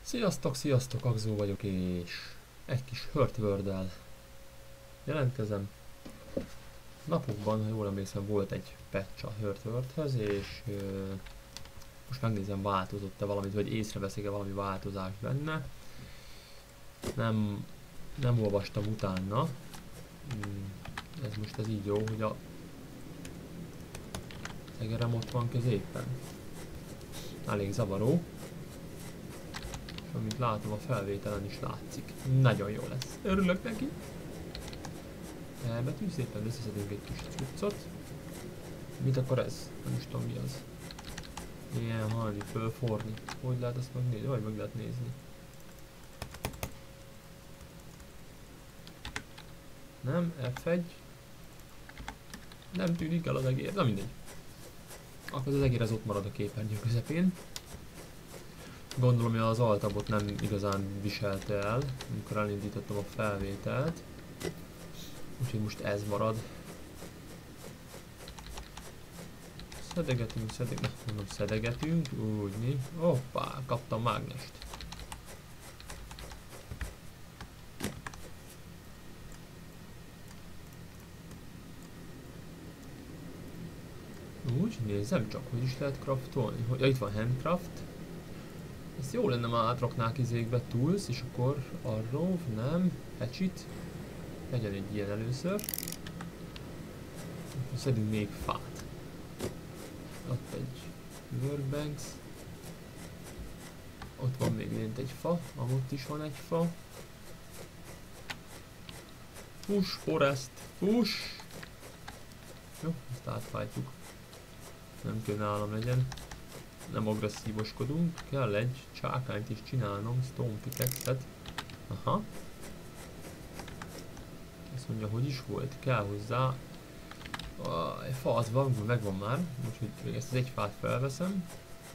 Sziasztok, sziasztok, Akzó vagyok, és egy kis Hurtworld-del jelentkezem. Napokban, ha jól emlékszem, volt egy patch a Hurtworldhez, és most megnézem, változott-e valamit, vagy észreveszik-e valami változást benne. Nem olvastam utána. Ez így jó, hogy a egerem ott van középen. Elég zavaró. Amit látom, a felvételen is látszik. Nagyon jó lesz. Örülök neki. Elbetű, szépen összeszedünk egy kis cuccot. Mit akar ez? Nem is tudom mi az. Ilyen halni, fölforni. Hogy lehet azt megnézni? Vagy meg lehet nézni. Nem, F1. Nem tűnik el az egér, na mindegy. Akkor az egér az ott marad a képernyő közepén. Gondolom, hogy az altabot nem igazán viselte el, amikor elindítottam a felvételt. Úgyhogy most ez marad. Szedegetünk, úgy mi. Hoppá, kaptam mágnest. Úgy, nézem csak, hogy is lehet craftolni. Ja, itt van handcraft. Ezt jó lenne, már átraknák izékbe tools, és akkor arrow, nem, hatchet. Legyen egy ilyen először. Akkor szedünk még fát. Ott egy workbench. Ott van még lent egy fa, amott is van egy fa. Push, forest, push! Jó, ezt átfájtjuk. Nem kell nálam legyen. Nem agresszívoskodunk, kell egy csákányt is csinálnom, stone pickaxe-et. Aha. Azt mondja, hogy is volt, kell hozzá. Egy fa az van, megvan már, úgyhogy még ezt az egy fát felveszem.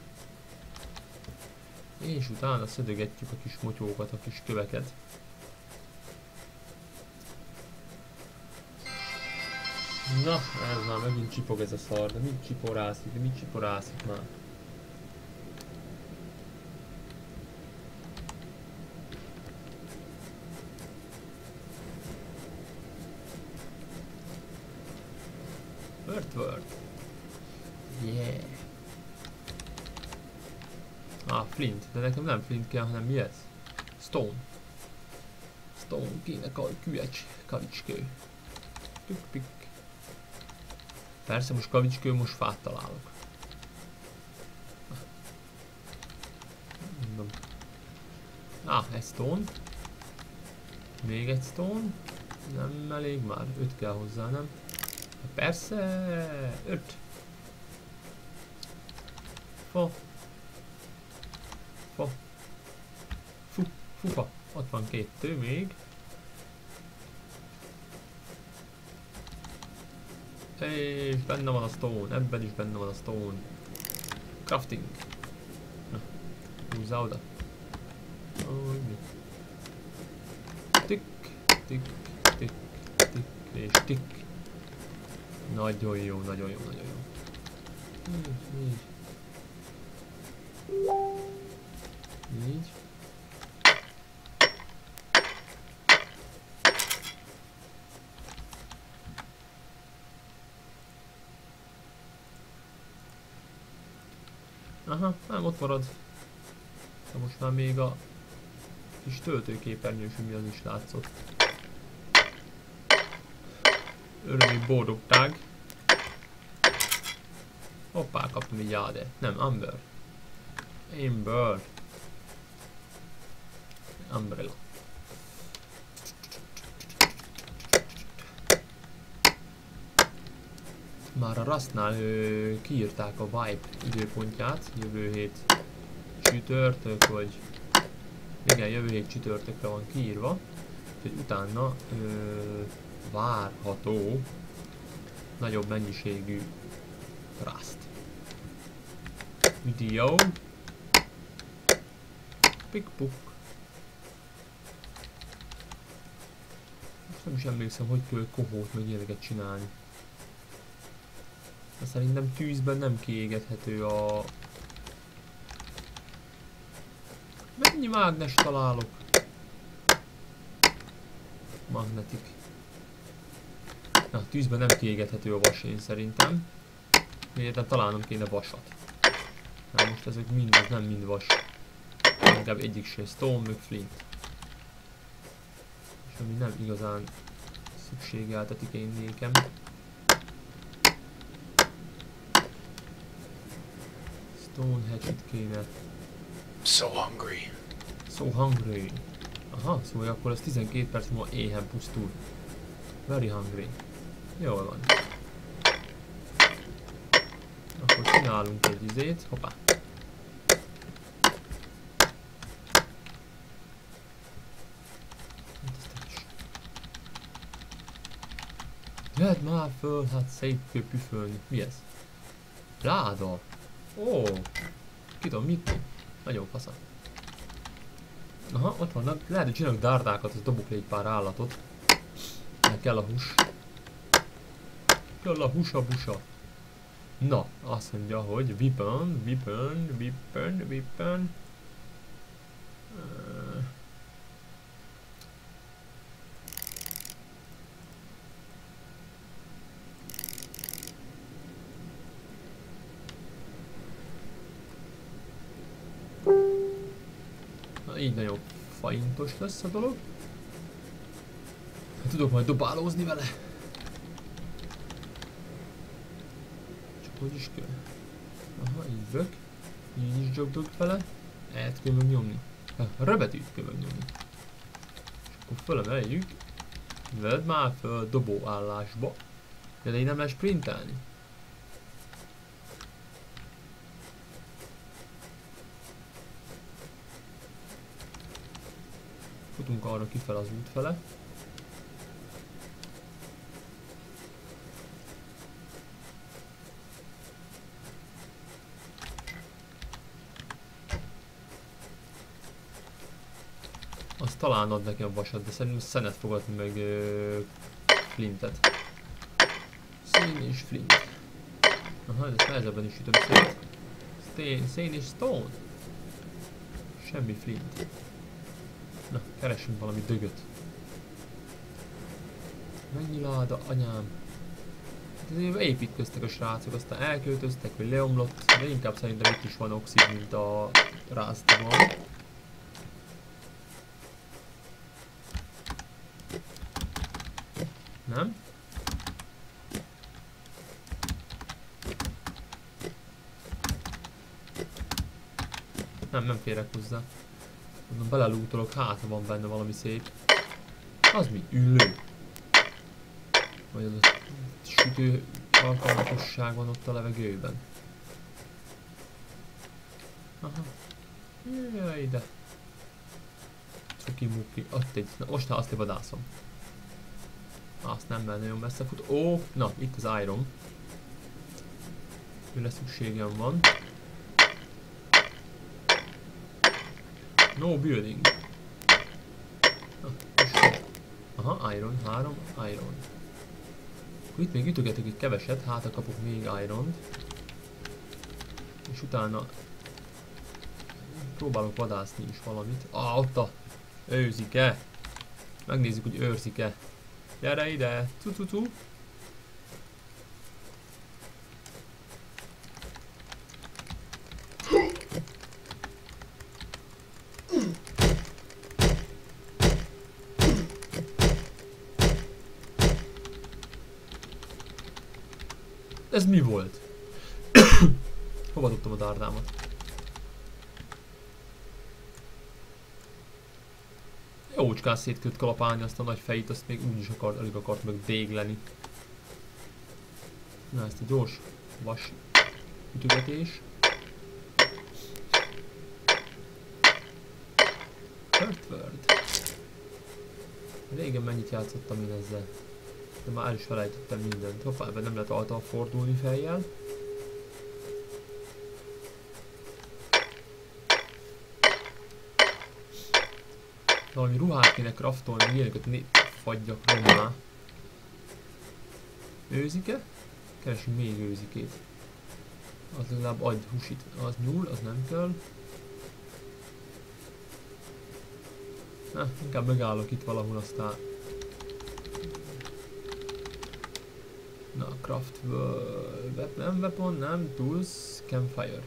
És utána szedögetjük a kis motyókat, a kis köveket. Na, ez már megint csipog ez a szar, de mit csiporászik már? Hurtworld. Yeah. Flint, de nekem nem flint kell, hanem mi ez? Stone. Stone, kéne kavicskő. Tük-pik. Persze, most kavicskő, most fát találok. Egy stone. Még egy stone. Nem elég már, 5 kell hozzá, nem? Persze, 5. Fa. Fufa. Ott van 2 még. És benne van a stone, ebben is benne van a stone. Crafting. Húzzá oda. Tik, tik, tik, tik, és tik. Nagyon jó, nagyon jó, nagyon jó. Így. Aha, nem ott marad. De most már még a kis töltőképernyős, mi az is látszott. Örömi boldogság. Hoppá, kaptam egy jáde. Nem, Amber. Umbrella. Már a Rustnál kiírták a Vibe időpontját, jövő hét csütörtök, vagy igen, jövő hét csütörtökre van kiírva, úgyhogy utána várható nagyobb mennyiségű Rust video. Pikpuk. Most nem is emlékszem, hogy kell kohót meg ilyeneket csinálni. De szerintem tűzben nem kiégethető a Mennyi mágnes találok? Magnetik. Na, tűzben nem kiégethető a vas én szerintem. Miért találnom kéne vasat. Na most ezek mind, ez nem mind vas. Inkább egyik se, stone meg flint. És ami nem igazán szükségeltetik én nékem. Stone hatchet kéne. So hungry. So hungry. Aha, szóval akkor ez 12 perc múlva éhen pusztul. Very hungry. Jól van. Akkor csinálunk egy izét. Hoppá. Vedd már föl, hát szép püfölni. Mi ez? Láda. Ó. Ki tudom mit? Nagyon fasza. Aha, ott vannak. Lehet, hogy csinálok dárdákat, az dobok le egy pár állatot. Mert kell a hús. Kell a húsa-busa. Na, azt mondja, hogy weapon. Na, így nagyon faintos lesz a dolog. Hát tudok majd dobálózni vele. Csak hogy is kell? Aha, így bök. Így is jogdog vele. Ezt kell megnyomni. Röbetűt kell megnyomni. És akkor fölemeljük. Vedd már föl dobó állásba. De így nem lehet sprintelni. Futunk arra kifele az út fele. Azt talán ad nekem vasat, de szerintem szenet fog adni meg flintet. Szén és flint. Aha, ezt nehezebben is ütöm szét. Szén és stone. Semmi flint. Na, keressünk valami dögöt. Mennyi láda, anyám. Azért építkeztek a srácok, aztán elköltöztek, hogy leomlott, de inkább szerintem itt is van oxid, mint a rázdiban. Nem? Nem férek hozzá. Mondom, belelútolok, hát van benne valami szép. Az mi? Üllő. Vagy az a sütő alkalmatosság van ott a levegőben. Aha. Jaj, de. Cuki-muki. Ott egy. Na, most azt vadászom. Azt nem, mert nagyon messze fut. Ó, na, itt az iron. Őre szükségem van. No building. Na, aha, iron, 3 iron. Akkor itt még ütögetek egy keveset, hát kapok még iront. És utána próbálok vadászni is valamit. Ott a őzike. Megnézzük, hogy őrzik-e. Gyere ide! Cu-cu-cu! Ez mi volt? Hova dobtam a dárdámat? Jócskán szét kellett kalapálni azt a nagy fejét, azt még úgyis alig akart meg dégleni. Na, ezt a gyors vas ütögetés. Earthworld. Régen mennyit játszottam én ezzel. De már el is felejtettem mindent. Hoppá, ebben nem lehet által fordulni fejjel. Valami ruhát kéne craftolni, ilyeneket fagyjak rommá. Őzike? Keresünk még őzikét. Az legalább adj húsit. Az nyúl, az nem kell. Inkább megállok itt valahol, aztán... Na, craft nem weapon, nem, tools, campfire.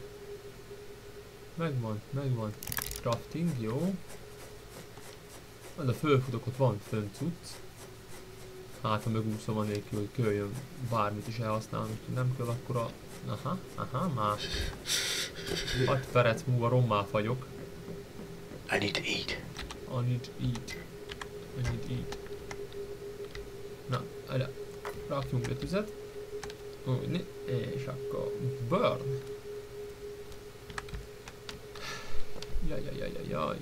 Megvan. Crafting, jó. Az a fölfutok, ott van fönt cucc. Hát, ha megúszom anélkül, hogy köljön bármit is elhasználni, hogy nem kell, akkor a... Aha, már. 6 perc múlva rommá fagyok. I need to eat. I need to eat. Na, erre rakjunk be tüzet. Úgy, és akkor burn. Jaj.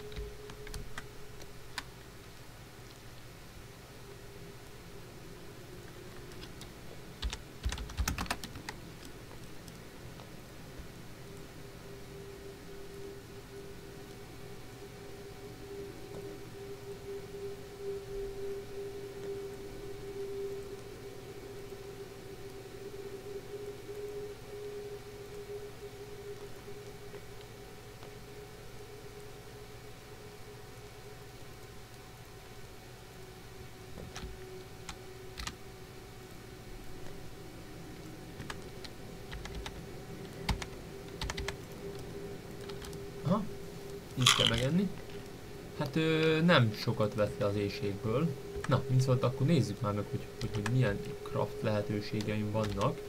Aha, így kell megenni. Hát nem sokat vett le az éjségből. Na, viszont akkor nézzük már meg, hogy milyen craft lehetőségeim vannak.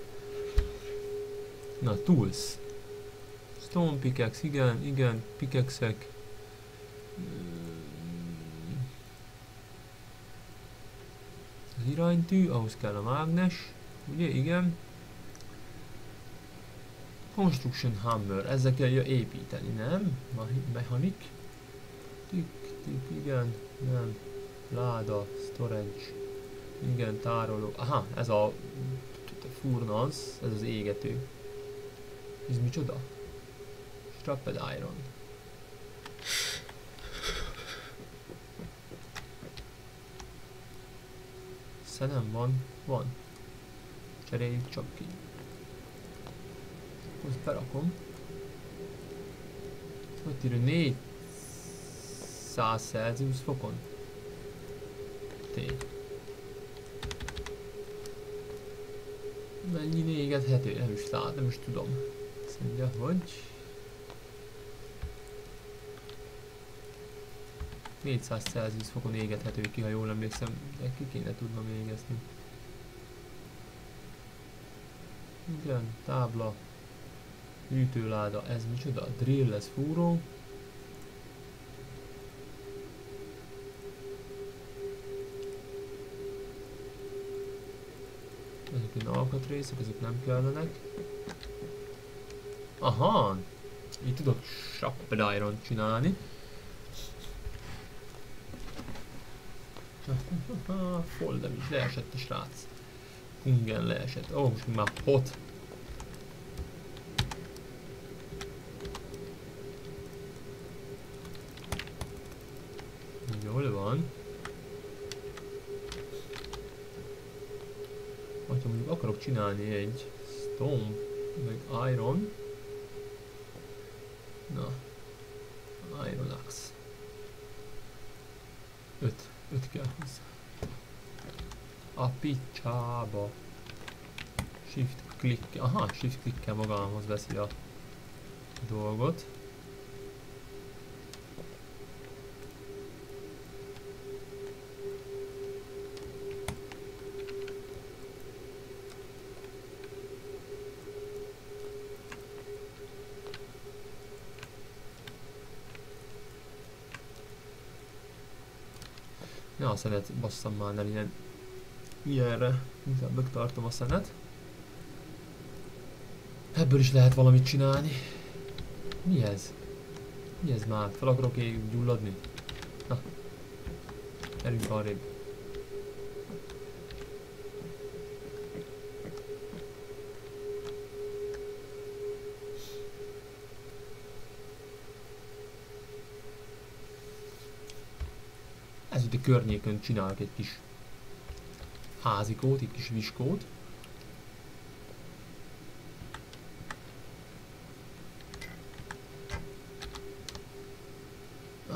Na, tools. Stone pickaxe, igen, pickaxe-ek. Az iránytű, ahhoz kell a mágnes. Ugye, igen. Construction hammer, ezzel kell építeni, nem? Mechanik. Tik, igen, nem. Láda, storage. Igen, tároló. Aha, ez a furnace, ez az égető. Ez micsoda? Strapped iron. Szenem van. Cseréljük csak ki. Most berakom. Ott írja 400 Celsius fokon. Mennyi égethető? Nem is tudom. Azt mondja, hogy 400 Celsius fokon égethető ki, ha jól emlékszem, de ki kéne tudnom égezni. Igen, tábla. Hűtőláda, ez micsoda? Drill, ez fúró. Ezek ilyen alkatrészek, ezek nem kellenek. Aha! Így tudok Strapped Iron csinálni. Foldem is leesett a srác. Ungen leesett. Ó, most már hot. Jól van. Ha mondjuk akarok csinálni egy stone, meg iron. Na. Iron axe. 5 kell hozzá. A picsába. Shift click. Aha, shift clickkel magámhoz veszi a dolgot. Ja, a szenet basszam már el ilyenre. Inkább megtartom a szenet. Ebből is lehet valamit csinálni. Mi ez? Mi ez már? Fel akarok gyulladni? Na. Erünk arrébb. Ez itt a környékön csinálok egy kis házikót, egy kis viskót.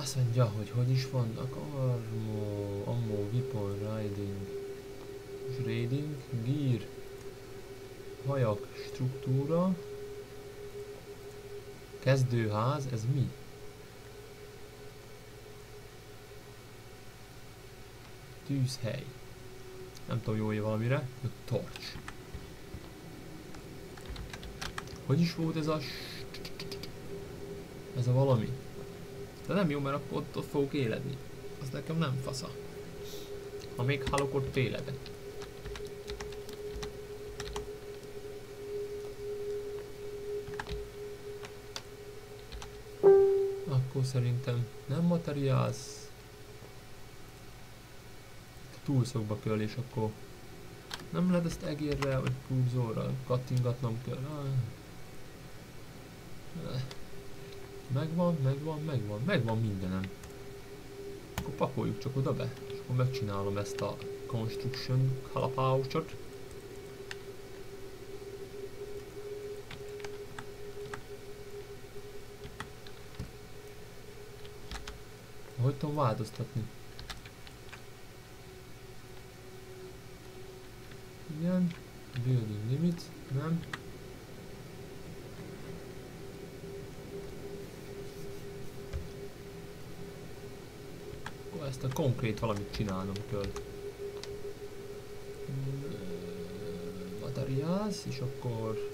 Azt mondja, hogy is vannak ammo, weapon, riding, raiding, gear, hajak, struktúra, kezdőház, ez mi? Tűzhely. Nem tudom, jó valamire. Torch. Hogy is volt ez a... Ez a valami? De nem jó, mert akkor ott fogok éledni. Az nekem nem fasza. Ha még halok, ott éledek. Akkor szerintem nem materiálsz. Túlszokba kell, és akkor nem lehet ezt egérre, vagy kurzorral kattingatnom kell. Megvan mindenem. Akkor pakoljuk csak oda be, és akkor megcsinálom ezt a construction kalapáusot. Hogy tudom változtatni? Igen, building limit, nem. Akkor ezt a konkrét valamit csinálnom kell. Materials, és akkor...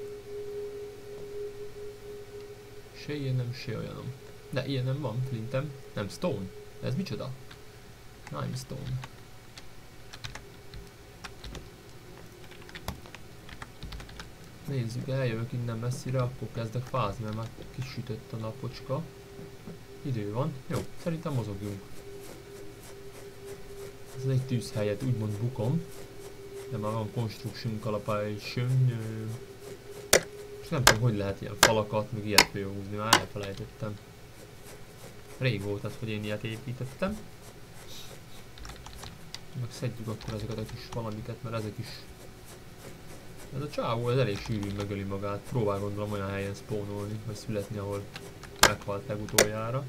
Se ilyen nem, se olyanom. De ilyen nem van, flintem. Nem, stone. Ez micsoda? Limestone. Nézzük, eljövök innen messzire, akkor kezdek fázni, mert már kisütött a napocska. Idő van. Jó, szerintem mozogjunk. Ez egy tűzhelyet úgymond bukom. De már van construction calapation. És nem tudom, hogy lehet ilyen falakat, meg ilyet főhúzni, már elfelejtettem. Rég volt az, hogy én ilyet építettem. Meg szedjük akkor ezeket a kis valamiket, mert ezek is... Ez a csávó, ez elég sűrűn megöli magát. Próbál gondolom olyan helyen spawnolni, vagy születni, ahol meghalt legutoljára.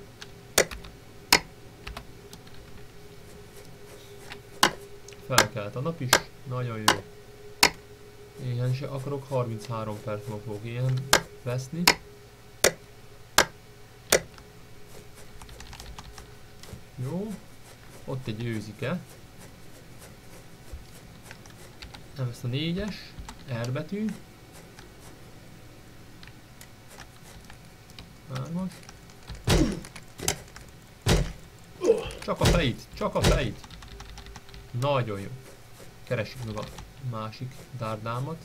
Felkelt a nap is, nagyon jó. Éhen se akarok, 33 perc múlva fogok éhen veszni. Jó, ott egy őzike. Nem, ezt a 4-es, R betű. 3-as. Csak a fejét, csak a fejét. Nagyon jó. Keressük meg a másik dárdámat.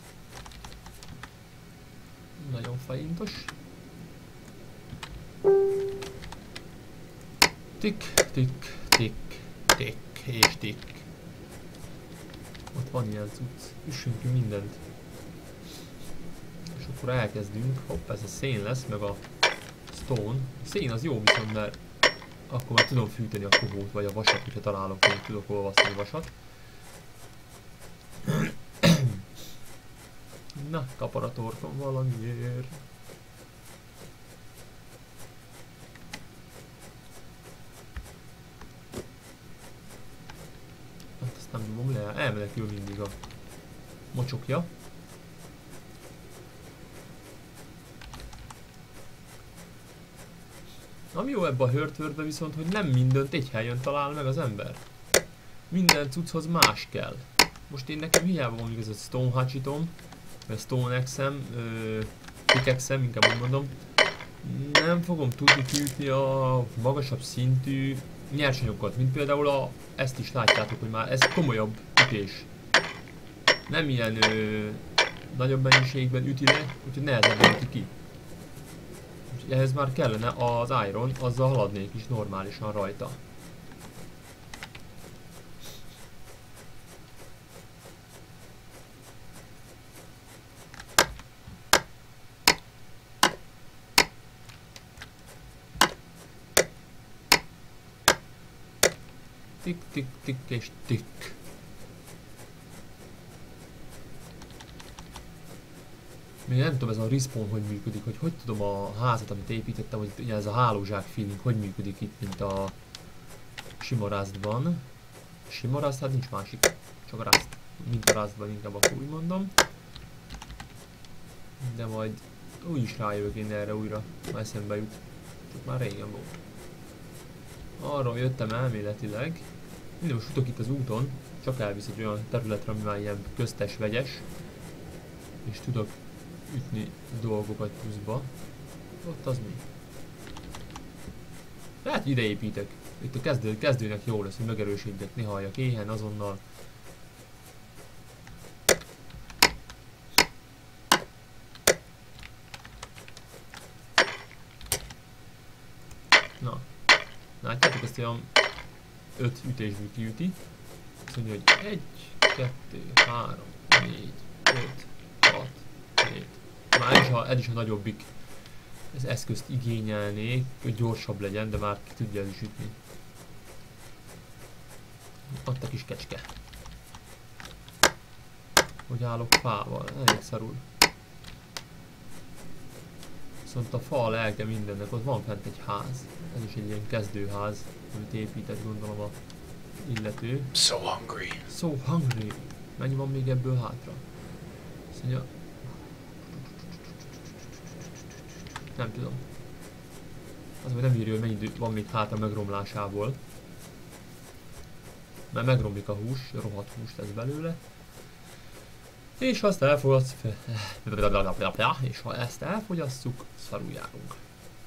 Nagyon fejintos. Tik, tik, tik, tik és tik. Ott van ilyen cucc. Üssünk ki mindent. És akkor elkezdünk. Hopp, ez a szén lesz, meg a stone. A szén az jó viszont, mert akkor már tudom fűteni a kohót, vagy a vasat, hogyha találok, hogy tudok olvasztani vasat. Na, kapar a torkom valamiért. Hát ezt nem nyomom le, elmenekül mindig a mocsokja. Ami jó ebben a Hurtworldbe viszont, hogy nem mindent egy helyen talál meg az ember. Minden cucchoz más kell. Most én nekem hiába van ez a Stone Hatchetom, vagy a Stone Axe-em, Pickaxe-em, inkább úgy mondom. Nem fogom tudni kiütni a magasabb szintű nyersanyagokat, mint például ezt is látjátok, hogy már ez komolyabb ütés. Nem ilyen nagyobb mennyiségben üti le, úgyhogy nehezebben üti ki. Ehhez már kellene az iron, azzal haladnék is normálisan rajta. Tik, tik, tik és tik. Még nem tudom ez a respawn hogy működik, hogy tudom a házat, amit építettem, hogy ugye ez a hálózsák feeling hogy működik itt, mint a sima Rustban. Sima Rust, hát nincs másik, csak a Rust. Mint a Rustban, inkább akkor úgy mondom. De majd úgyis rájövök én erre újra, ha eszembe jut. Csak már régen volt. Arról jöttem elméletileg. Minden most futok itt az úton, csak elvisz egy olyan területre, ami már ilyen köztes, vegyes. És tudok ütni dolgokat pluszba. Ott az mi? Lehet, hogy ide építek. Itt a kezdőnek jó lesz, hogy megerősítjek, ne halljak éhen azonnal. Na. Látjátok, ezt olyan 5 ütésből kiüti. Azt mondja, hogy 1, 2, 3, 4, 5, 6, 7. Már ez is a nagyobbik. Ez eszközt igényelnék, hogy gyorsabb legyen, de már ki tudja ez is ütni. Ott a kis kecske. Hogy állok fával? Elég szarul. Viszont a fa lelke mindennek, ott van fent egy ház. Ez is egy ilyen kezdőház, amit épített gondolom a illető. So hungry. So hungry. Mennyi van még ebből hátra? Azt mondja... Nem tudom. Az, hogy nem írja, hogy mennyi idő van még hátra megromlásából. Mert megromlik a hús, rohadt hús lesz belőle. És ha ezt elfogyasszuk, szarul járunk.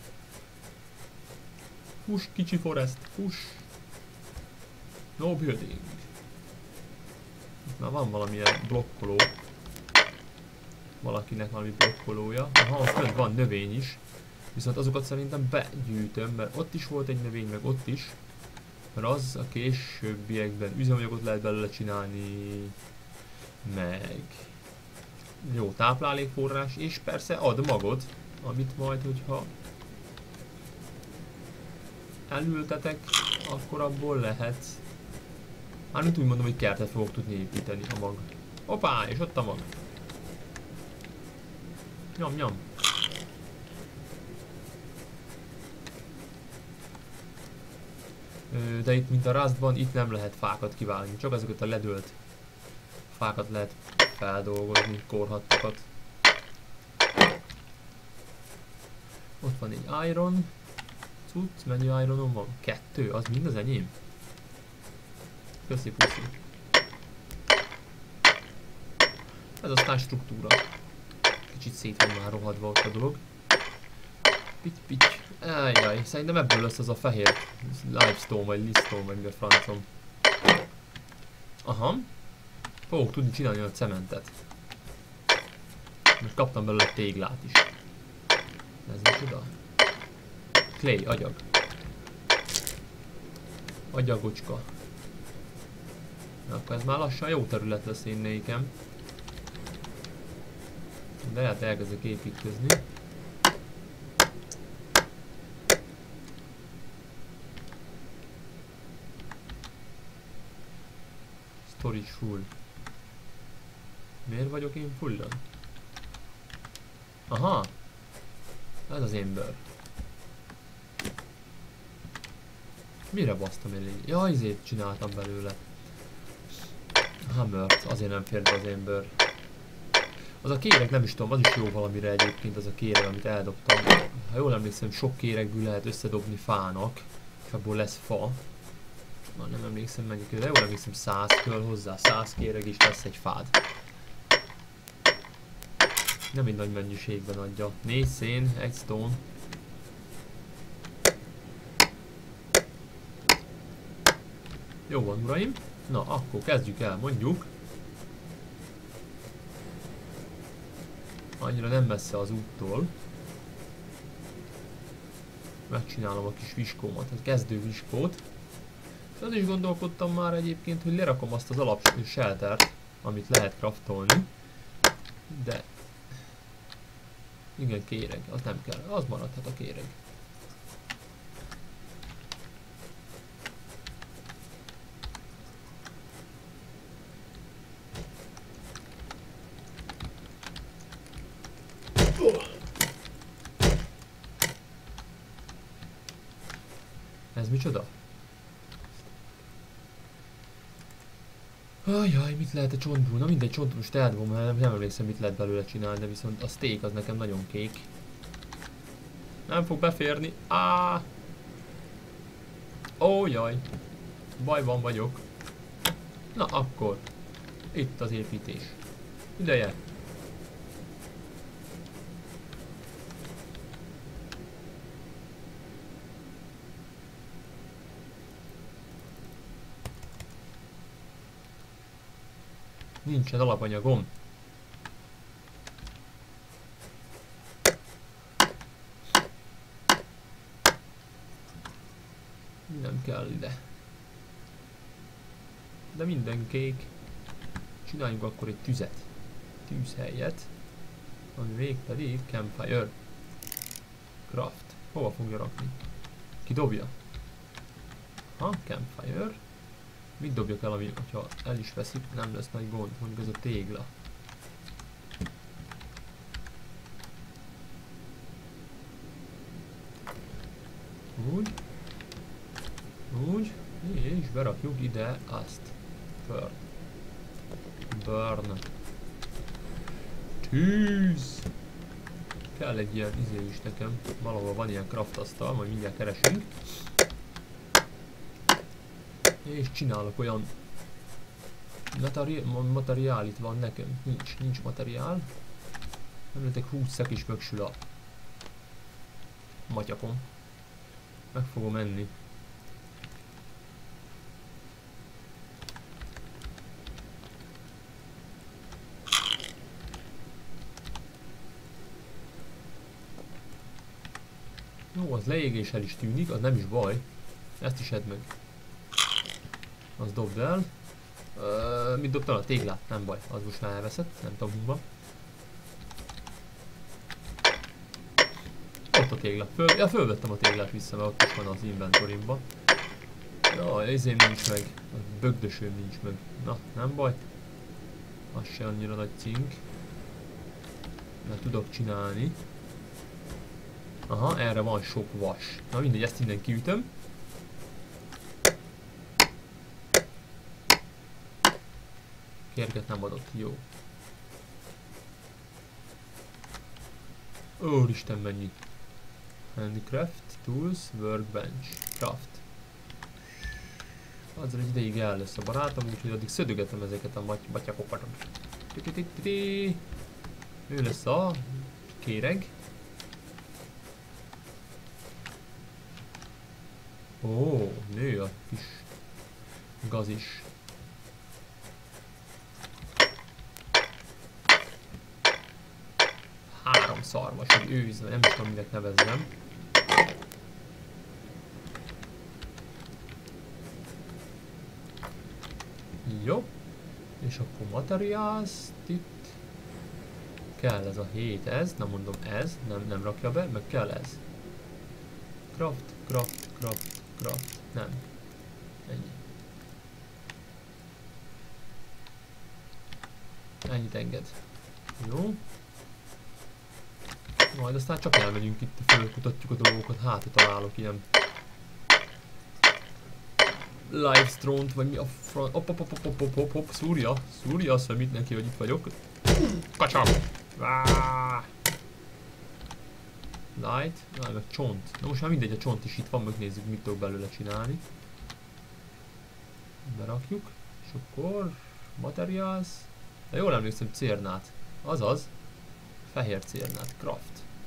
Push, kicsi forest, push. No building. Itt már van valamilyen blokkoló. Valakinek valami blokkolója. Aha, fönt van növény is. Viszont azokat szerintem begyűjtöm, mert ott is volt egy növény, meg ott is. Mert az a későbbiekben üzemanyagot lehet belőle csinálni. Meg jó táplálékforrás, és persze ad magot, amit majd, hogyha elültetek, akkor abból lehet. Mármint úgy mondom, hogy kertet fogok tudni építeni a mag. Hoppá, és ott a mag. Nyom, nyom. De itt, mint a Rustban, itt nem lehet fákat kivágni, csak azokat a ledölt fákat lehet feldolgozni, korhattakat. Ott van egy iron cucc, mennyi ironom van? 2, az mind az enyém? Köszi puszi. Ez aztán struktúra. Kicsit szét van már rohadva ott a dolog. Pitty. Ajjaj, szerintem ebből lesz az a fehér limestone vagy listone vagy mi a francom. Aha. Fogok tudni csinálni a cementet. Most kaptam belőle téglát is. Ez micsoda? Clay, agyag. Agyagocska. Na, akkor ez már lassan jó terület lesz én nékem. De hát elkezdek építkezni. Storage full. Miért vagyok én fullan? Aha! Ez az ember. Mire basztam elé? Ja, izét csináltam belőle. Hammert, azért nem fért be az ember. Az a kéreg, nem is tudom, az is jó valamire egyébként, az a kéreg, amit eldobtam. Ha jól emlékszem, sok kéregből lehet összedobni fának, és abból lesz fa. Már nem emlékszem mennyi kell, de jól emlékszem 100 kell hozzá, 100 kéreg is lesz egy fád. Nem egy nagy mennyiségben adja. 4 szén, 1 stone. Jó van, uraim. Na, akkor kezdjük el, mondjuk. Annyira nem messze az úttól. Megcsinálom a kis viskómat, a kezdő viskót. És az is gondolkodtam már egyébként, hogy lerakom azt az alap sheltert, amit lehet craftolni. De... igen, kéreg, az nem kell, az maradhat a kéreg. Ez micsoda? Ajjaj, mit lehet a csontból? Na mindegy, csontból most eldobom, mert nem emlékszem, mit lehet belőle csinálni, de viszont a steak az nekem nagyon kék. Nem fog beférni. Ó, jaj. Bajban vagyok. Na akkor. Itt az építés. Ideje. Nincsen alapanyagom. Nem kell ide. De minden kék. Csináljunk akkor egy tüzet. Tűzhelyet. Ami végpedig campfire. Craft. Hova fogja rakni? Ki dobja? Ha, campfire. Mit dobjak el, ami, hogyha el is veszik, nem lesz nagy gond, mondjuk ez a tégla. Úgy. Úgy. És berakjuk ide azt. Burn. Burn. Tűz! Kell egy ilyen izé is nekem. Valahol van ilyen craft asztal, majd mindjárt keresünk. És csinálok olyan materiál itt van nekem. Nincs materiál. Említek 20 szek is mögsül a matyakom. Meg fogom enni. Jó, az leégéssel is tűnik, az nem is baj. Ezt is edd meg. Azt dobd el. Mit dobtál? A téglát? Nem baj, az most már elveszett, nem tudom hova. Ott a tégla. Fölvettem a téglát vissza, mert ott is van az inventorimban. Jaj, ezém nincs meg. A bögdösőm nincs meg. Na, nem baj. Az se annyira nagy cink. Mert tudok csinálni. Aha, erre van sok vas. Na mindegy, ezt innen kiütöm. Kérget nem adott, jó. Úristen, mennyi. Handicraft, tools, workbench, craft. Azzal egy ideig el lesz a barátom, úgyhogy addig szödögetem ezeket a matyakokat. Ő lesz a kéreg. Ó, nő a kis gaz is. Három szarvas, egy őz, nem tudom minek nevezzem. Jó. És akkor materials itt. Kell ez a 7, ez, nem mondom ez, nem rakja be, meg kell ez. Craft, craft, craft, craft, nem. Ennyi. Ennyit enged. Jó. Majd aztán csak elmegyünk itt, fölkutatjuk a dolgokat, hát ha találok ilyen livestreamt, vagy mi a front. Hopp, szúrja, azt mit neki, hogy itt vagyok. Kacsam! Light, meg csont. Na most már mindegy, a csont is itt van, megnézzük, mit tudok belőle csinálni. Berakjuk, és akkor materials. De jól emlékszem, cérnát. Azaz, fehér cérnát, craft.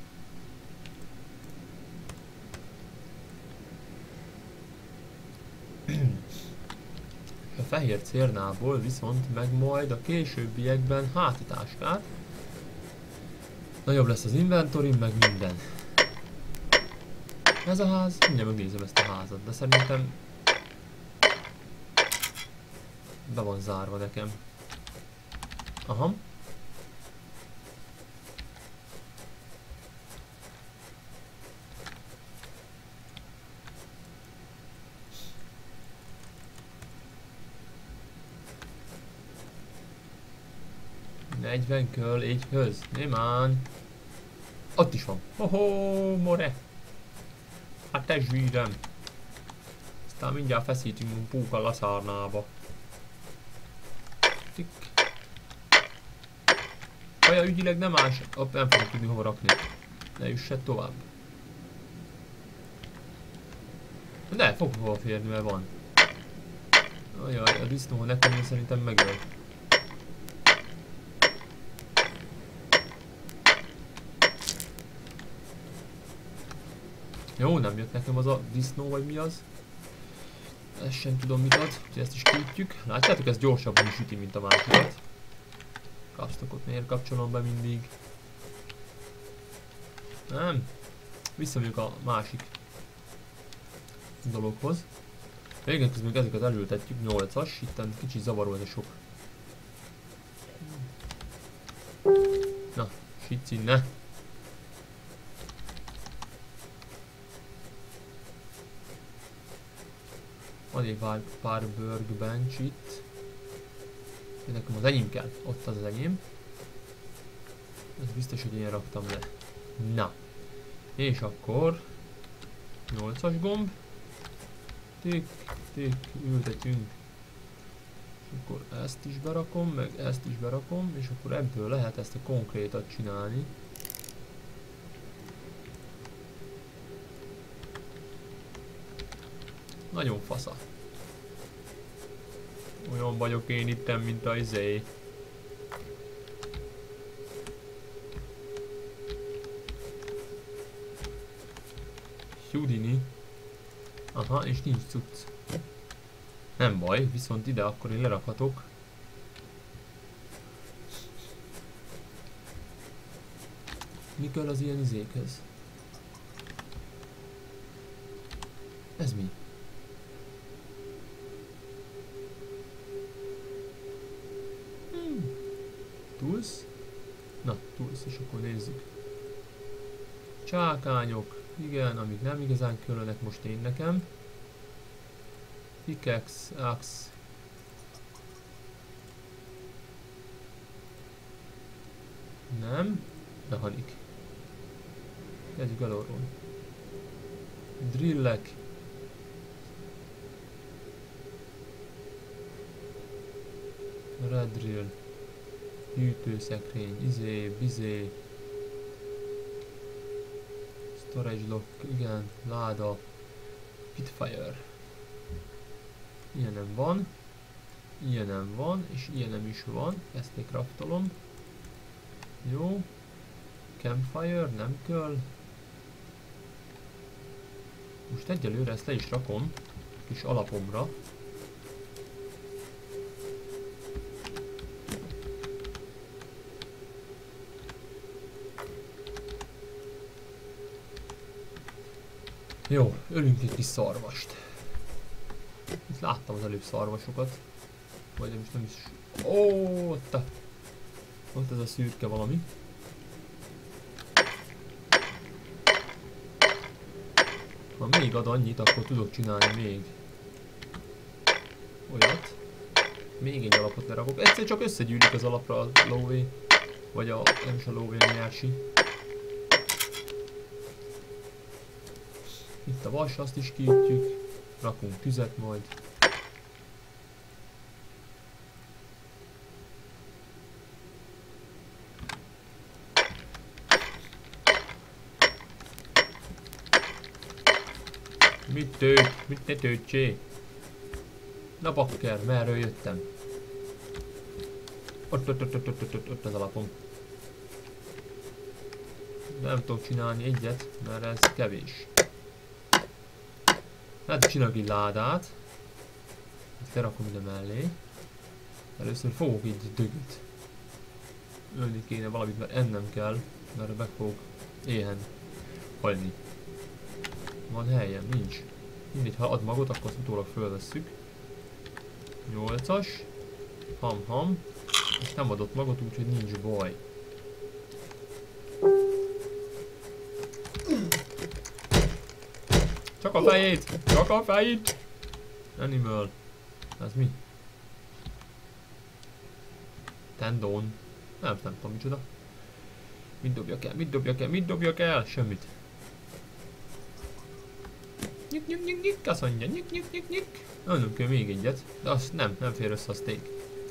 A fehér cérnából viszont meg majd a későbbiekben hátitáskát. Nagyobb lesz az inventorim, meg minden. Ez a ház, mindjárt megnézem ezt a házat, de szerintem be van zárva nekem. Aha. Negyven köl égyhöz, némán. Ott is van. Hoho, more. Hát te zsírem. Tehát mindjárt feszítünk Póka laszárnába. Tik. Kaja ügyileg nem más, nem fogok tudni hova rakni. Ne üssed tovább. De fog hova férni, mert van. Ajaj, a disznó nekem szerintem megöl. Jó, nem jött nekem az a disznó, vagy mi az. Ezt sem tudom mit ad, úgyhogy ezt is kiütjük. Látjátok, ez gyorsabban is üti, mint a másikat. Kapsztokot miért kapcsolom be mindig? Nem. Visszamegyünk a másik dologhoz. Igen, közben ezeket elültetjük, 8-as, itt kicsit zavaró ez a sok. Na, sici, ne! Van egy pár workbench itt. Nekem az enyém kell, ott az enyém. Ez biztos, hogy én raktam le. Na. És akkor 8-as gomb. Tik, tik, ültetünk. És akkor ezt is berakom, meg ezt is berakom, és akkor ebből lehet ezt a konkrétat csinálni. Nagyon fasza. Olyan vagyok én itten, mint a izé. Houdini. Aha, és nincs cucc. Nem baj, viszont ide akkor én lerakhatok. Mi kell az ilyen izékhez? Ez mi? Tools? Na, tools, és akkor nézzük. Csákányok. Igen, amik nem igazán különnek most én nekem. Pickaxe, axe. Nem. Mechanik. Kezdjük alulról. Drillek. Red drill. Hűtőszekrény, izé, bizé. Storage lock, igen, láda. Pitfire. Ilyenem van. Ilyenem van, és ilyenem is van. Ezt még craftolom. Jó. Campfire, nem kell. Most egyelőre ezt le is rakom. Kis alapomra. Jó, ölünk egy kis szarvast. Itt láttam az előbb szarvasokat. Vagy most nem is... Ó, ott ez a szürke valami. Ha még ad annyit, akkor tudok csinálni még olyat. Még egy alapot lerakok. Egyszer csak összegyűlik az alapra a lóvé. Vagy a... nem is a lóvé, a nyersi. Itt a vas, azt is kiütjük. Rakunk tüzet majd. Mit tőt? Mit ne tőtsé? Na bakker, merről jöttem? Ott az alapom. Nem tudok csinálni egyet, mert ez kevés. Hát csinálok egy ládát. Ezt lerakom ide mellé. Először fogok így dögöt. Ölni kéne valamit, mert ennem kell, mert meg fogok éhen halni. Van helyem? Nincs. Mindegy, ha ad magot, akkor azt utólag fölvesszük. 8-as. Ham-ham. És nem adott magot, úgyhogy nincs baj. Csak a fejét! Csak a fejét! Animal. Ez mi? Tendon. Nem tudom micsoda. Mit dobjak el? Mit dobjak el? Mit dobjak el? Semmit. nyik, nyik, nyik, nyik, azt mondja, nyik, nyik, nyik, nyik. Önnünk kell még egyet, de azt nem fér össze a steak.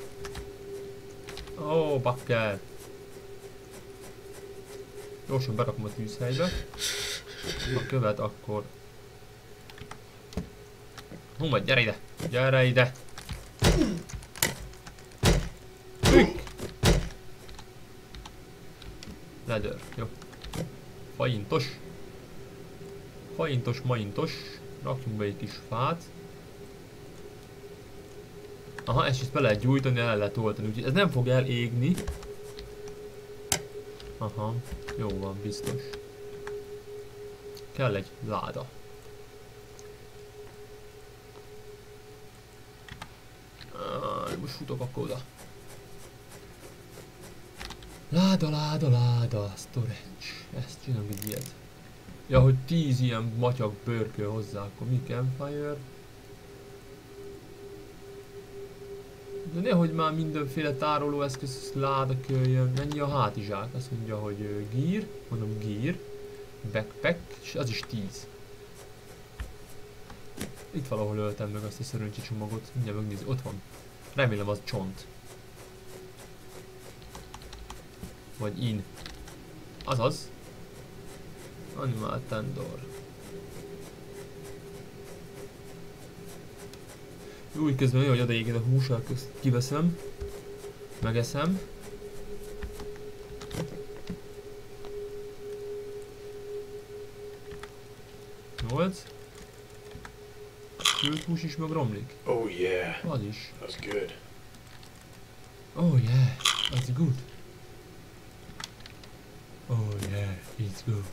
Ó, bakker. Gyorsan berakom a tűzhelybe. A követ akkor... Hú, gyere ide! Gyere ide! Hük! Ledör, jó. Fajintos. Fajintos, majintos. Rakjunk be egy kis fát. Aha, ezt is be lehet gyújtani, el lehet oltani, úgyhogy ez nem fog elégni. Aha, jó van, biztos. Kell egy láda. Most futok akkor oda. Láda, láda, láda, storage. Ezt csinálom egy ilyet. Ja, hogy 10 ilyen matyak bőrkő hozzá, akkor mi campfire? De nehogy már mindenféle tárolóeszköz láda köljön. Mennyi a hátizsák? Azt mondja, hogy gear, mondom gear, backpack, és az is 10. Itt valahol öltem meg azt a szeröncsi csomagot, mindjárt megnézni, ott van. Remélem az csont. Vagy in. Azaz. Animal tendor. Jó, így közben olyan, hogy odaéged a hússal, kiveszem. Megeszem. Nyolc. Sült hús is megromlik. Oh yeah. Az is. That's good. Oh yeah, that's good. Oh yeah, it's good.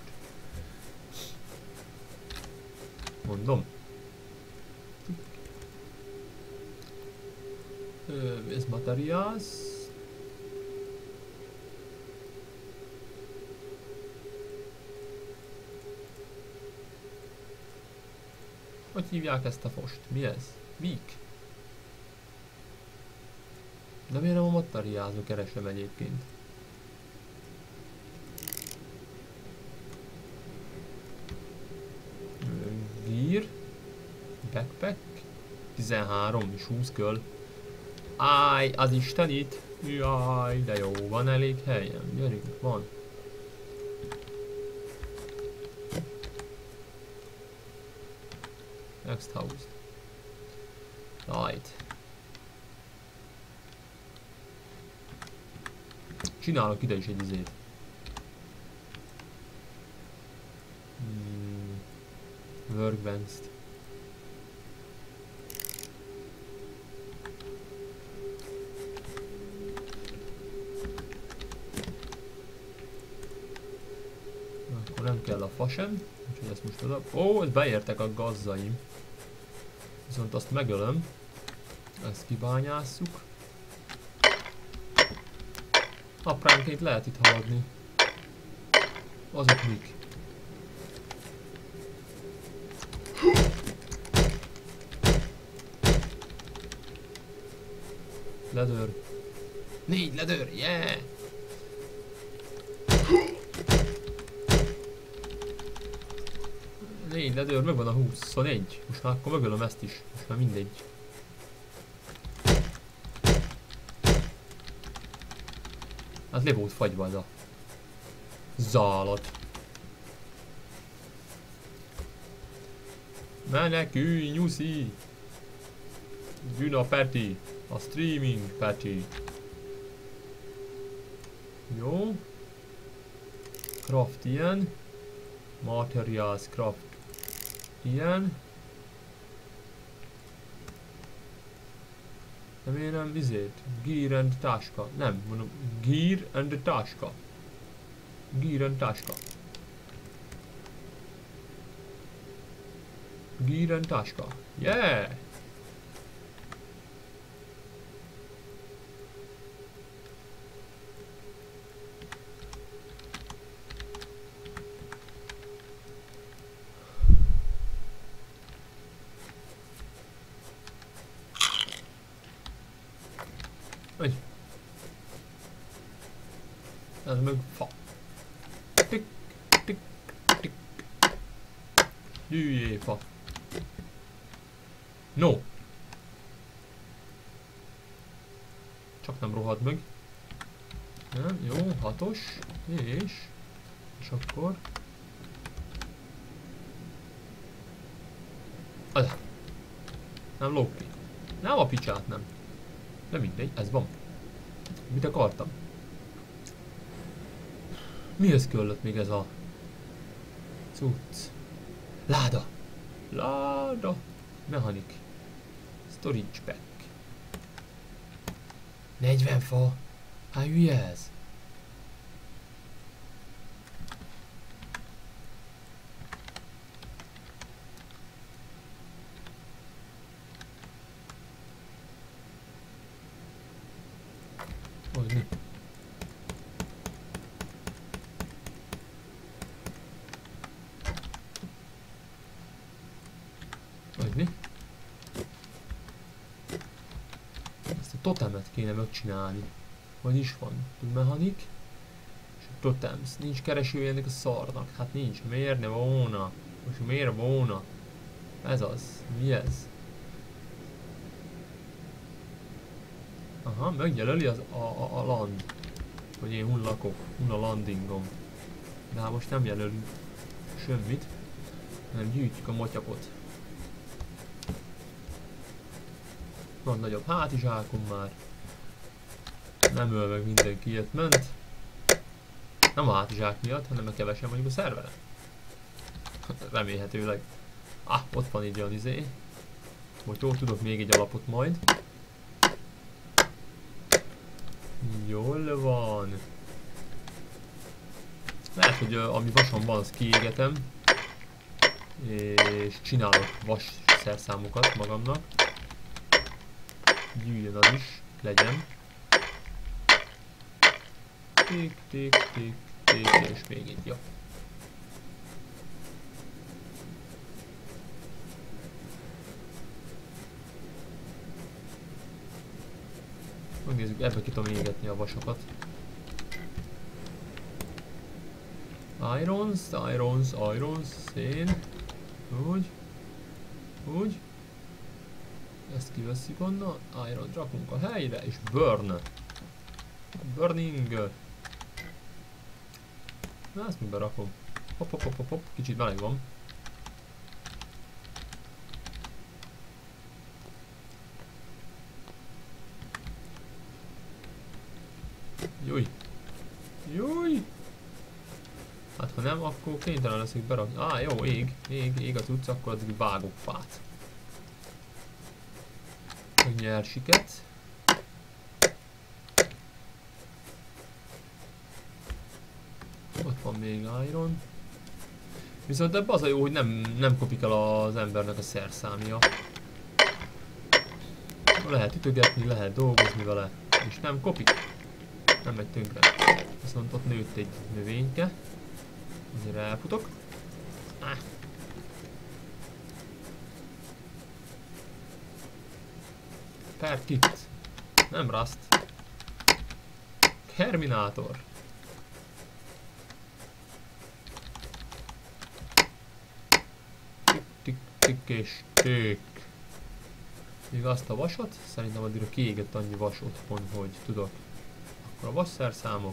Mondom. Ez materials. Hogy hívják ezt a fost? Mi ez? Week? De miért nem a materialzó keresem egyébként? Gear. Backpack. 13 és 20 köl. Áj, az istenit! Jaj, de jó, van elég helyem. Gyerünk, van. Next house. Right. Csinálok ide is egy izét. Workbench-t. Akkor nem kell a fa sem, úgyhogy ezt most oda... Ó, beértek a gazzaim. Viszont azt megölöm. Ezt kibányásszuk. Apránként lehet itt haladni. Azok mik? Ledőr. 4 ledőr, yeah! Négy ledőr, megvan a 21. Most már akkor megölöm ezt is. Most már mindegy. Hát le volt fagyva ez a zálat. Menekülj, nyuszi! Jön a Peti, a streaming Peti. Jó. Craft ilyen. Materials craft ilyen. De miért nem vizét? Gear and táska. Nem, mondom gear and táska. Gear and táska. Gear and táska. Yeah! Hogy? Ez meg fa. Tik, tik, tik. Gyűjjé fa. No! Csak nem rohad meg. Nem, jó, 6-os. És akkor... Az. Nem lóg ki. Nem a picsát, nem. De mindegy, ez van. Mit akartam? Mihez kellett még ez a... cucc? Láda! Láda! Mechanik. Storage pack. 40 fa. Hát hülye ez? Hogy mi? Hogy mi? Ezt a totemet kéne megcsinálni. Hogy is van? Mechanik. És a totems. Nincs keresője ennek a szarnak. Hát nincs. Miért ne volna? Most miért volna? Ez az. Mi ez? Aha, megjelöli az a land. Hogy én hun lakok. Hun a landingom. De hát most nem jelölünk semmit. Hanem gyűjtjük a motyakot. Van nagyobb hátizsákom már. Nem öl meg mindenki, ilyet ment. Nem a hátizsák miatt, hanem a kevesen vagyunk a szerveren. Remélhetőleg. Ah, ott van így a izé. Most jól tudok még egy alapot majd. Jól van. Lehet, hogy ami vason van, azt kiégetem. És csinálok vas szerszámokat magamnak. Gyűjjön az is, legyen. Tik, tik, tik, tik, és még egy, jó. Megnézzük, ebbe ki tudom égetni a vasokat. Irons, szén. Úgy. Ezt kiveszik onnan, Iron rakunk a helyre, és burning. Na, ezt mibe rakom? Hopp, kicsit meleg van. Júj! Hát ha nem, akkor kénytelen leszek berakni. Jó, ég a cucc, akkor addig vágok fát. Meg nyersiket. Ott van még iron. Viszont ebben az a jó, hogy nem kopik el az embernek a szerszámja. Lehet ütögetni, lehet dolgozni vele, és nem kopik. Nem megy tönkre. Viszont ott nőtt egy növényke. Azért elfutok. Per kit. Nem Rust. Terminátor. Tik és tök. Még azt a vasat, szerintem addigra kiégett annyi vas otthon, hogy tudok. Akkor a vasszerszámok.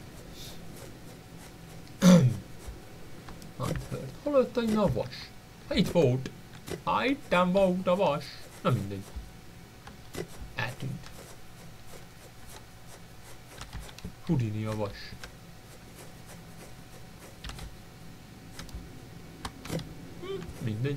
Hol lett annyi a vas? Hát itt volt. Itten volt a vas. Na mindegy. Eltűnt. Houdini a vas. Mindegy.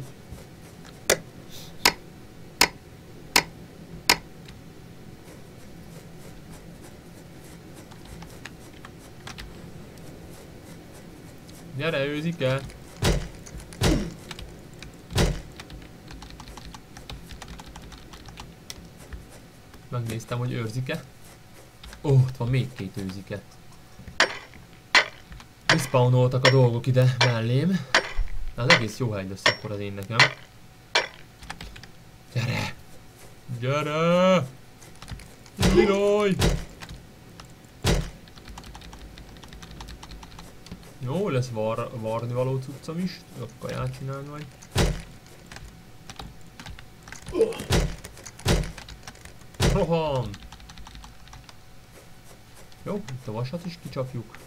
Gyere, őzike! Megnéztem, hogy őrzik-e. Ott van még két őzike. Respawnoltak a dolgok ide mellém. Az egész jó hely lesz akkor az én nekem. Gyere! Gyere! Virolj! Jó, lesz varni való cuccom is. Tudok kaját csinálni majd. Roham! Jó, itt a vasat is kicsapjuk.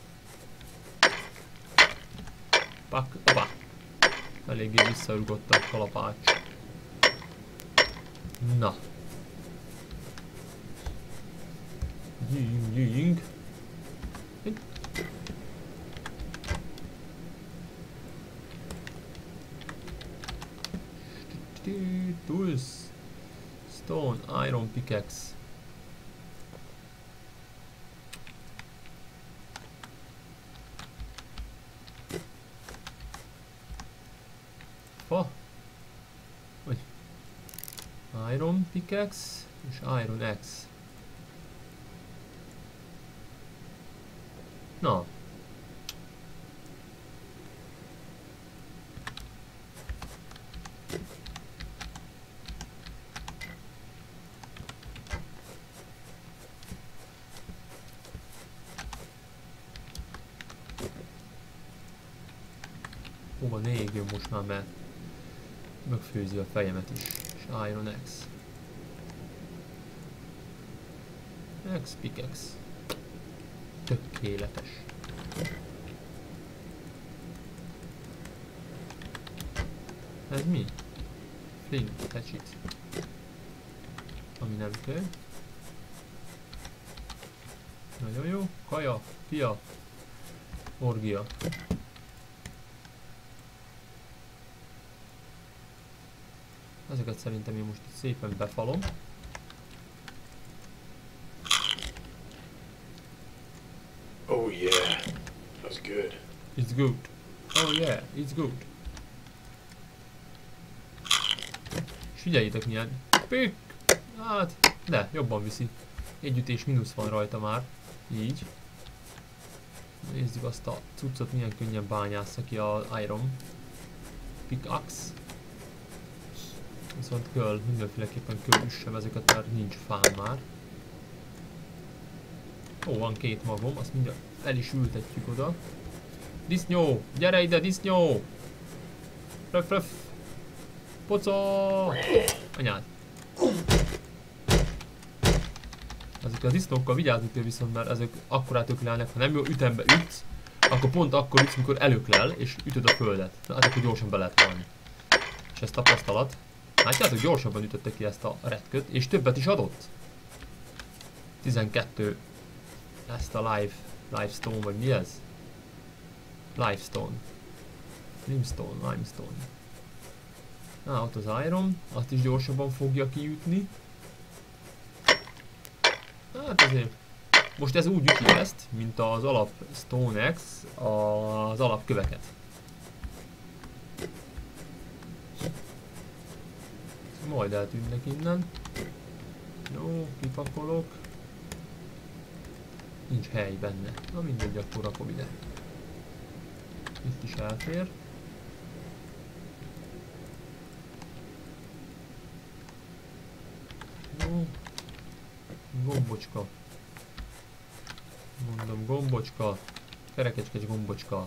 Opa! Eléggé visszarugott a kalapács. Na. Gying. Tools. Stone, iron pickaxe. Fa. Vagy. Iron pickaxe és iron axe. Na. Hova ne égjön most már, mert megfőzi a fejemet is. És iron axe. Axe pickaxe. Tökéletes. Ez mi? Flint, hatchet. Ami nem kell. Nagyon jó. Kaja, pia, orgia. Ezeket szerintem én most itt szépen befalom. Oh yeah, that's good. It's good. Oh yeah, it's good. És figyeljétek milyen pük! Hát, de jobban viszi. Egy ütés mínusz van rajta már. Így. Nézzük azt a cuccot, milyen könnyen bányásza ki az iron pickaxe. Viszont kell, mindenféleképpen kell üssem ezeket, mert nincs fám már. Ó, van 2 magom, azt mindjárt el is ültetjük oda. Disznyó! Gyere ide, disznyó! Röf! Poca! Anyád! Ezek a disznókkal vigyázni kell viszont, mert ezek akkorát öklelnek, ha nem jó ütembe ütsz, akkor pont akkor ütsz, mikor elöklel, és ütöd a földet. Na hát akkor gyorsan be lehet halni. És ez tapasztalat. Látjátok, gyorsabban ütötte ki ezt a retköt, és többet is adott. 12 ezt a livestone, vagy mi ez? Livestone. Limestone. Na, ott az iron, azt is gyorsabban fogja kiütni. Hát azért. Most ez úgy üti ezt, mint az alap Stone Axe az alapköveket. Majd eltűnnek innen. Jó, kipakolok. Nincs hely benne. Na mindegy, akkor rakom ide. Itt is elfér. Jó. Gombocska. Mondom, gombocska. Kerekecskes gombocska.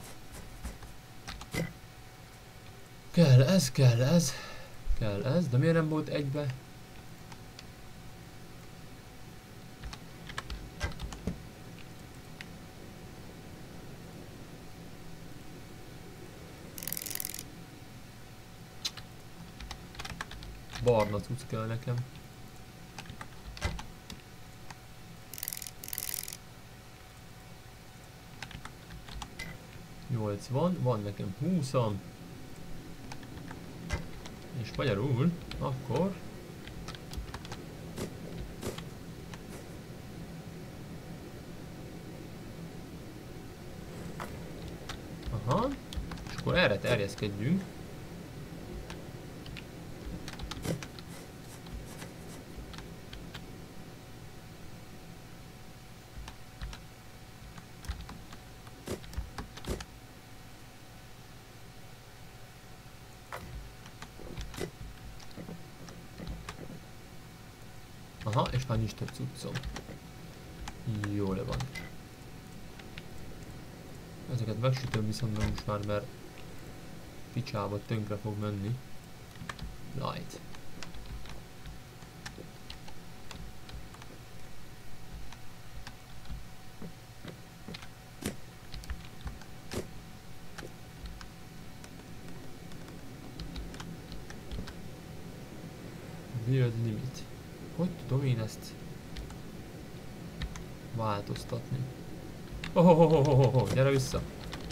Kell ez. Kell ez, de miért nem volt egybe? Barna cucc kell nekem. Van nekem 20-an. És magyarul, akkor... Aha, és akkor erre terjeszkedjünk. Aha, és már nincs több cuccom. Jó le van. Ezeket megsütöm viszont nem most már, mert picsába tönkre fog menni. Light. Build limit. Hogy tudom én ezt változtatni? Gyere vissza!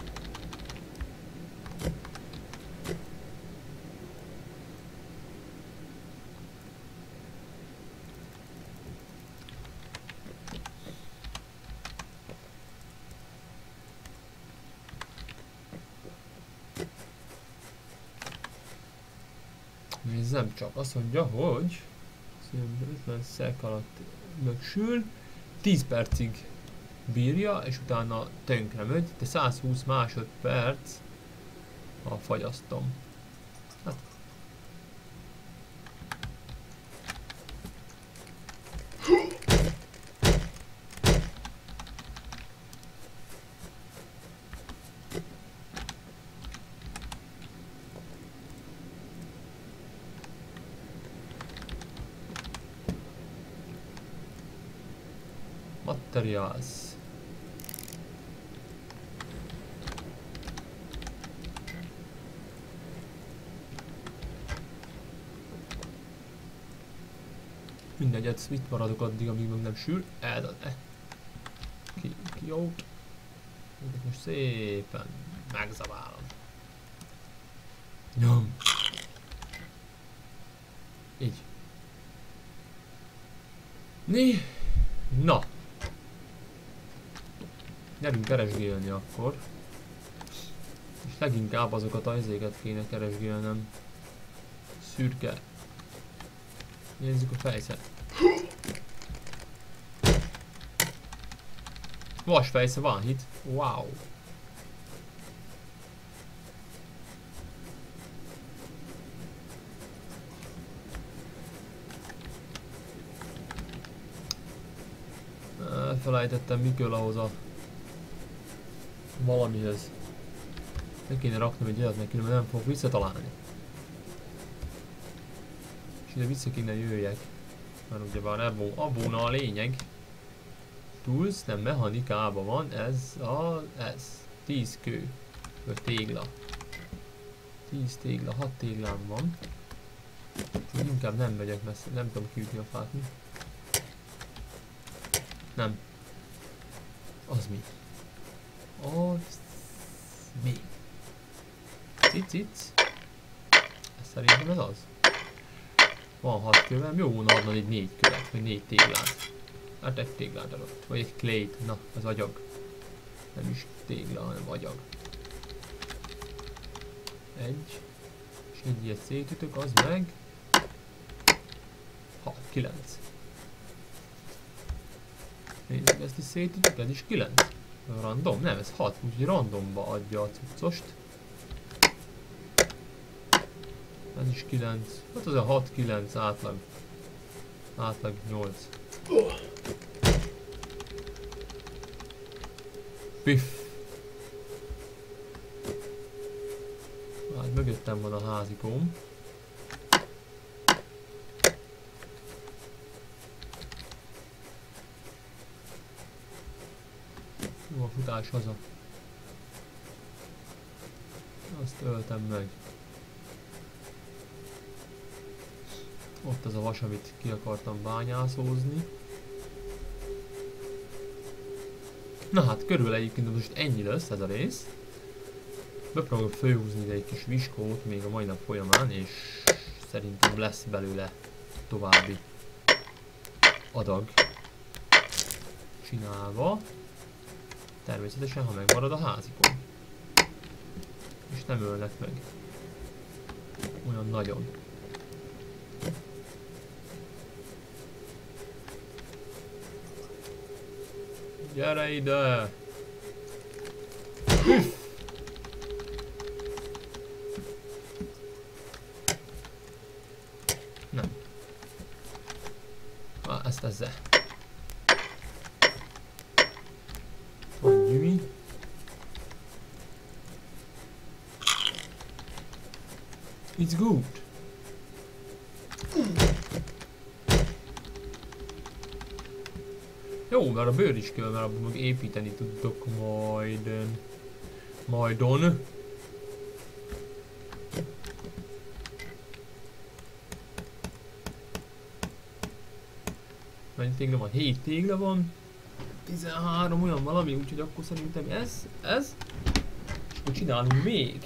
Nézzem csak, azt mondja, hogy 50 szek alatt megsül, 10 percig bírja, és utána tönkre megy, de 120 másodperc a fagyasztom. Hát. Materials. Mindegy, ez itt maradok addig, amíg meg nem sül. Eldad-e. Jó. Most szépen megzabálom. Nyom. Így. Na. Gyerünk keresgélni akkor. És leginkább azokat a izéket kéne keresgélnem. Szürke. Nézzük a fejszet. Vas fejsze van hit. Wow. Elfelejtettem, mi kell ahhoz a valamihez. Meg kéne raknom egy olyat, mert különben nem fogok visszatalálni. És ide vissza kéne jöjjek. Mert ugyebár abban a lényeg. Tools, nem mechanikában van, ez. 10 kő. Vagy tégla. 10 tégla, 6 téglám van. Úgy inkább nem megyek messze, nem tudom kiütni a fát, mi? Nem. Az mi? Az mi? Cic. Ez szerintem ez az. Van 6 kövem, jó volna adna egy 4 követ, vagy 4 téglát. Hát egy téglát adott, vagy egy clay-t, na, az agyag. Nem is tégla, hanem agyag. Egy. És egy ilyet szétütök, az meg 6, 9. Nézzük, ezt is szétütök, ez is 9. Random? Nem, ez 6, úgyhogy randomba adja a cuccost. Ez is 9. Hát az a 6-9 átlag. Átlag 8. Piff. Hát mögöttem van a házikóm. Jó a futás haza. Azt öltem meg. Ott az a vas, amit ki akartam bányászózni. Na hát körülbelül egyébként most ennyi lesz ez a rész. Bepróbálom fölhúzni ide egy kis viskót még a mai nap folyamán, és szerintem lesz belőle további adag csinálva. Természetesen, ha megmarad a házikom. És nem ölnek meg. Olyan nagyon. Gyere ide! Nem. Ezt ezzel. Van gyümi. It's good. Jó, mert a bőr is kell, mert abban meg építeni tudok majdon. Mennyi tégla van? 7 tégla van. 13 olyan valami, úgyhogy akkor szerintem ez. És akkor csinálunk még.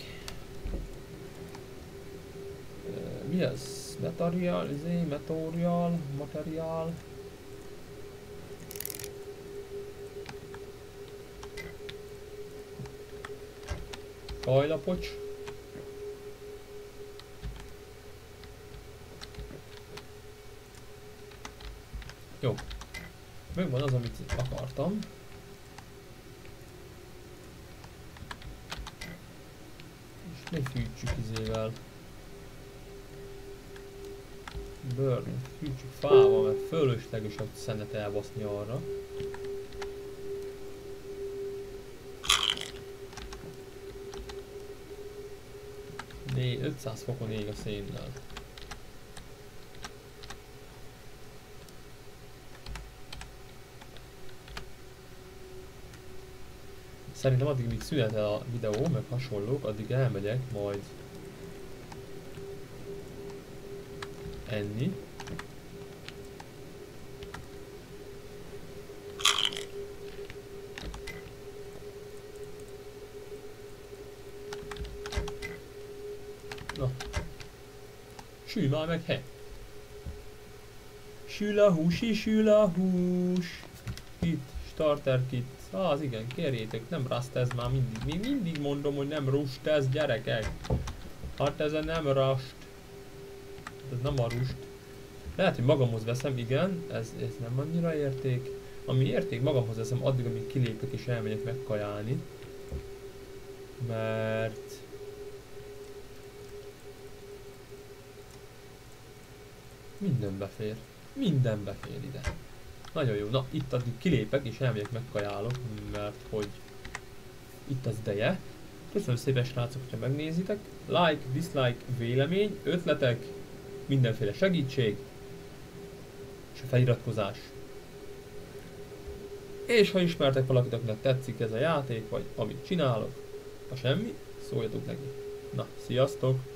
Mi ez? Material, material. Sajlapocs. Jó. Megvan az, amit akartam. És ne fűtsük izével. Burn, fűtsük fával, mert fölösleges a szenet elbaszni arra. Né, 500 fokon ég a szénnel. Szerintem addig, míg szünetel a videó, meg hasonlók, addig elmegyek majd enni. Na. Sülj már meg, he! Sül a hús is, sül a hús! Kit, starter kit. Az igen, kérjétek, nem raszt ez már mindig. Még mindig mondom, hogy nem rust ez, gyerekek. Hát ez nem rust. Ez nem a rust. Lehet, hogy magamhoz veszem, igen, ez nem annyira érték. Ami érték, magamhoz veszem addig, amíg kilépek és elmegyek megkajálni. Mert... minden befér. Minden befér ide. Nagyon jó. Na, itt addig kilépek és elmegyek megkajálok, mert hogy itt az ideje. Köszönöm szépen, srácok, hogyha megnézitek. Like, dislike, vélemény, ötletek, mindenféle segítség és a feliratkozás. És ha ismertek valakit, akinek tetszik ez a játék, vagy amit csinálok, ha semmi, szóljatok neki. Na, sziasztok!